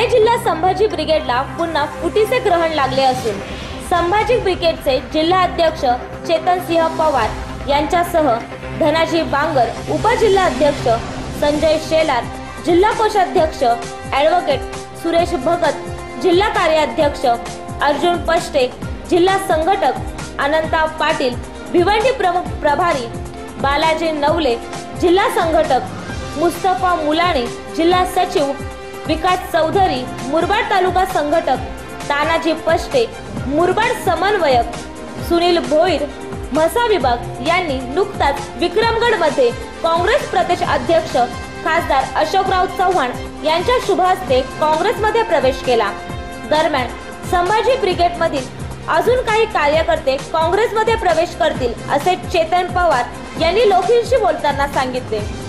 ठाणे जिल्हा संभाजी ब्रिगेडला पुन्हा फुटीचे ग्रहण लागले असून संभाजी ब्रिगेडचे जिल्हा अध्यक्ष चेतनसिंह पवार यांच्यासह धनाजी बांगर, उपजिल्हा अध्यक्ष संजय शेलार, जिल्हा कोषाध्यक्ष ॲडव्होकेट सुरेश भगत, जिल्हा कार्याध्यक्ष अर्जुन पष्टे, जिल्हा संघटक अनंता पाटील, भिवंडी प्रमुख प्रभारी बालाजी नवले, जिल्हा संघटक मुस्तफा मुलानी, जिल्हा सचिव विकास चौधरी, मुरबाड तालुका संघटक तानाजी पष्टे, मुरबाड समन्वयक सुनील भोईर, म्हसा विभाग यांनी नुकताच विक्रमगडमध्ये काँग्रेस प्रदेश अध्यक्ष खासदार अशोकराव चव्हाण यांच्या शुभ हस्ते काँग्रेसमध्ये प्रवेश केला। दरम्यान संभाजी ब्रिगेडमधील अजून काही कार्यकर्ते काँग्रेसमध्ये प्रवेश करतील असे चेतन पवार यांनी लोकहितशी बोलताना सांगितले।